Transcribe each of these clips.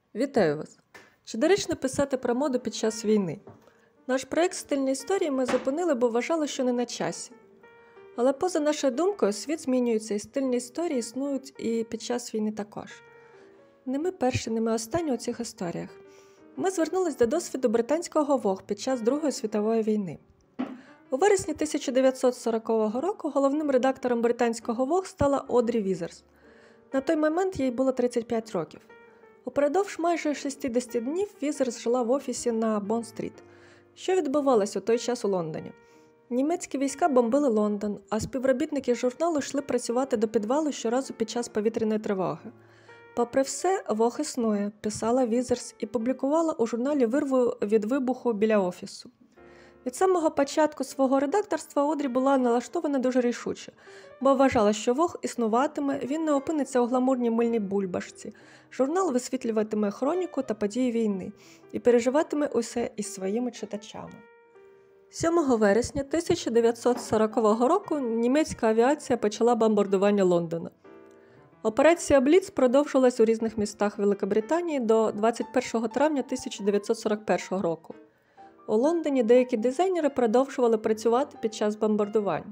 Вітаю вас! Чи доречно писати про моду під час війни? Наш проєкт «Стильні історії» ми зупинили, бо вважали, що не на часі. Але поза нашою думкою, світ змінюється, і стильні історії існують і під час війни також. Не ми перші, не ми останні у цих історіях. Ми звернулись до досвіду британського Vogue під час Другої світової війни. У вересні 1940 року головним редактором британського Vogue стала Одрі Візерс. На той момент їй було 35 років. Упродовж майже 60 днів Візерс жила в офісі на Бонд-стріт. Що відбувалося у той час у Лондоні? Німецькі війська бомбили Лондон, а співробітники журналу йшли працювати до підвалу щоразу під час повітряної тривоги. Попри все, Vogue існує, писала Візерс і публікувала у журналі вирву від вибуху біля офісу. Від самого початку свого редакторства Одрі була налаштована дуже рішуче, бо вважала, що Vogue існуватиме, він не опиниться у гламурній мильній бульбашці, журнал висвітлюватиме хроніку та події війни і переживатиме усе із своїми читачами. 7 вересня 1940 року німецька авіація почала бомбардування Лондона. Операція Бліц продовжилась у різних містах Великобританії до 21 травня 1941 року. У Лондоні деякі дизайнери продовжували працювати під час бомбардувань.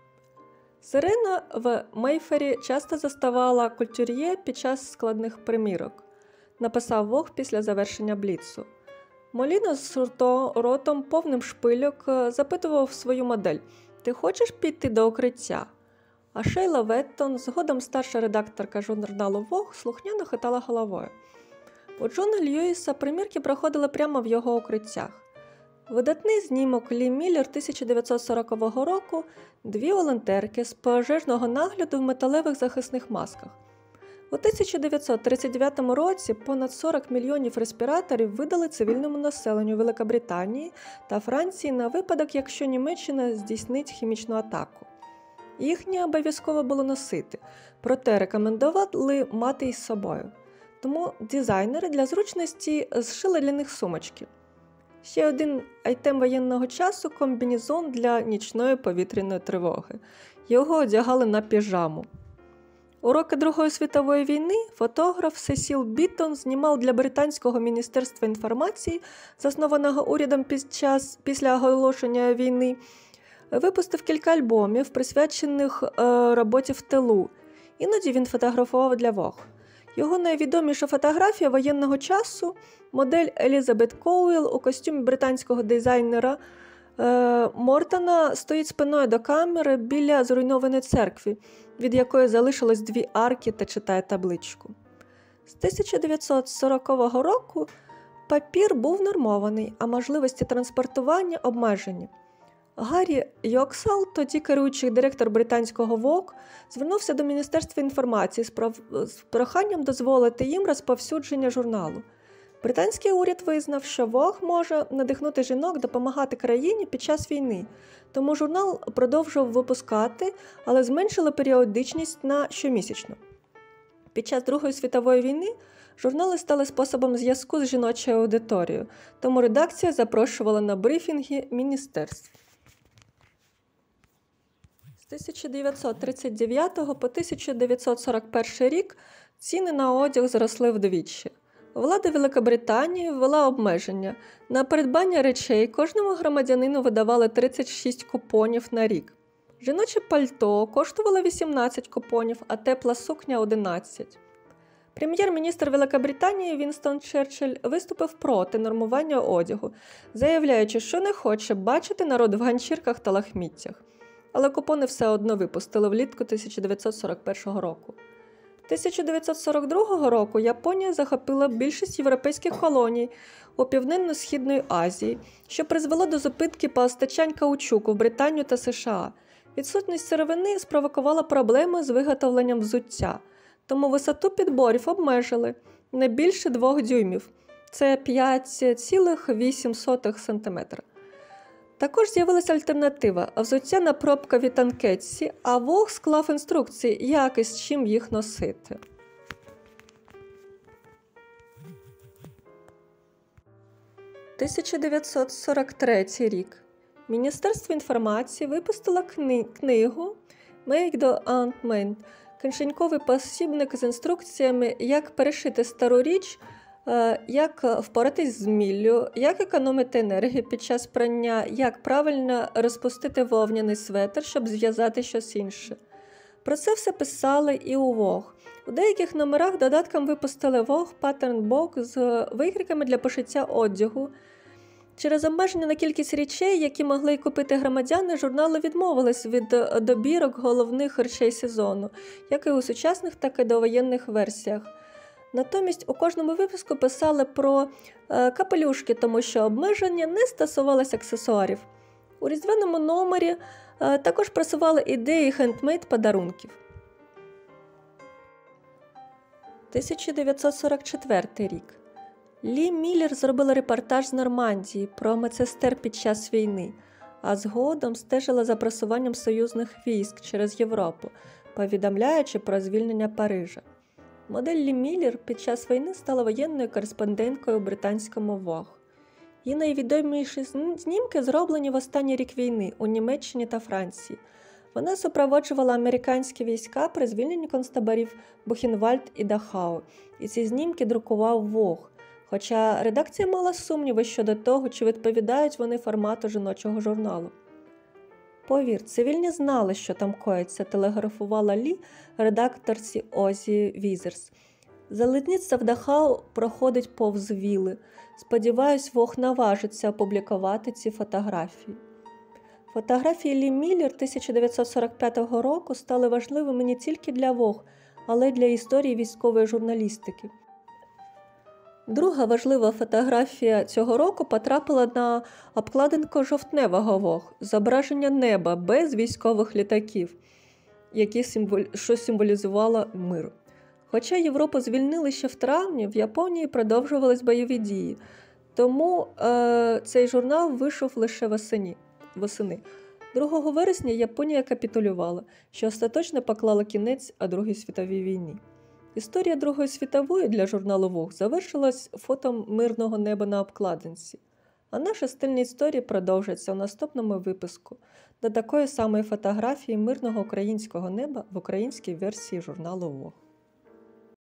Сирена в Мейфері часто заставала культур'є під час складних примірок, написав Vogue після завершення Бліцу. Моліно з ротом повним шпильок запитував свою модель: «Ти хочеш піти до укриття?» А Шейла Веттон, згодом старша редакторка журналу Vogue, слухняно хитала головою. У Джона Льюіса примірки проходили прямо в його укриттях. Видатний знімок Лі Міллер 1940 року – дві волонтерки з пожежного нагляду в металевих захисних масках. У 1939 році понад 40 мільйонів респіраторів видали цивільному населенню Великобританії та Франції на випадок, якщо Німеччина здійснить хімічну атаку. Їх не обов'язково було носити, проте рекомендували мати із собою. Тому дизайнери для зручності зшили для них сумочки. Ще один айтем воєнного часу – комбінезон для нічної повітряної тривоги. Його одягали на піжаму. У роки Другої світової війни фотограф Сесіл Біттон знімав для Британського міністерства інформації, заснованого урядом після оголошення війни, випустив кілька альбомів, присвячених роботі в тилу. Іноді він фотографував для Vogue. Його найвідоміша фотографія воєнного часу – модель Елізабет Коуел у костюмі британського дизайнера Мортона стоїть спиною до камери біля зруйнованої церкви, від якої залишилось дві арки та читає табличку. З 1940 року папір був нормований, а можливості транспортування обмежені. Гаррі Йоксал, тоді керуючий директор британського Vogue, звернувся до Міністерства інформації з проханням дозволити їм розповсюдження журналу. Британський уряд визнав, що Vogue може надихнути жінок допомагати країні під час війни, тому журнал продовжував випускати, але зменшили періодичність на щомісячну. Під час Другої світової війни журнали стали способом зв'язку з жіночою аудиторією, тому редакція запрошувала на брифінги міністерств. З 1939 по 1941 рік ціни на одяг зросли вдвічі. Влада Великобританії ввела обмеження. На придбання речей кожному громадянину видавали 36 купонів на рік. Жіноче пальто коштувало 18 купонів, а тепла сукня – 11. Прем'єр-міністр Великобританії Вінстон Черчилль виступив проти нормування одягу, заявляючи, що не хоче бачити народ в ганчірках та лахміттях. Але купони все одно випустили влітку 1941 року. 1942 року Японія захопила більшість європейських колоній у Південно-Східної Азії, що призвело до зупинки постачань каучуку в Британію та США. Відсутність сировини спровокувала проблеми з виготовленням взуття, тому висоту підборів обмежили не більше 2 дюймів – це 5,8 см. Також з'явилася альтернатива – взуття на пробкові танкетці, а Vogue склав інструкції, як і з чим їх носити. – 1943 рік. Міністерство інформації випустило книгу «Make the Ant-Man» – кишеньковий посібник з інструкціями, як перешити стару річ як впоратись з міллю, як економити енергію під час прання, як правильно розпустити вовняний светр, щоб зв'язати щось інше. Про це все писали і у Vogue. У деяких номерах додатком випустили Vogue Pattern Book з викриками для пошиття одягу. Через обмеження на кількість речей, які могли купити громадяни, журнали відмовились від добірок головних речей сезону, як і у сучасних, так і довоєнних версіях. Натомість у кожному випуску писали про капелюшки, тому що обмеження не стосувалося аксесуарів. У різдвяному номері також просували ідеї хендмейд-подарунків. 1944 рік. Лі Міллер зробила репортаж з Нормандії про медсестер під час війни, а згодом стежила за просуванням союзних військ через Європу, повідомляючи про звільнення Парижа. Модель Лі Міллер під час війни стала воєнною кореспонденткою у британському Vogue. Її найвідоміші знімки зроблені в останній рік війни у Німеччині та Франції. Вона супроводжувала американські війська при звільненні концтаборів Бухенвальд і Дахау, і ці знімки друкував Vogue. Хоча редакція мала сумніви щодо того, чи відповідають вони формату жіночого журналу. «Повір, цивільні знали, що там коїться», – телеграфувала Лі редакторці Озі Візерс. «Залізниця в Дахау проходить повз віли. Сподіваюсь, Vogue наважиться опублікувати ці фотографії». Фотографії Лі Міллер 1945 року стали важливими не тільки для Vogue, але й для історії військової журналістики. Друга важлива фотографія цього року потрапила на обкладинку жовтневого Vogue – зображення неба без військових літаків, що символізувало мир. Хоча Європу звільнили ще в травні, в Японії продовжувались бойові дії, тому цей журнал вийшов лише восени. 2 вересня Японія капітулювала, що остаточно поклала кінець Другій світовій війні. Історія Другої світової для журналу Vogue завершилась фото мирного неба на обкладинці. А наша стильна історія продовжиться у наступному випуску до такої самої фотографії мирного українського неба в українській версії журналу Vogue.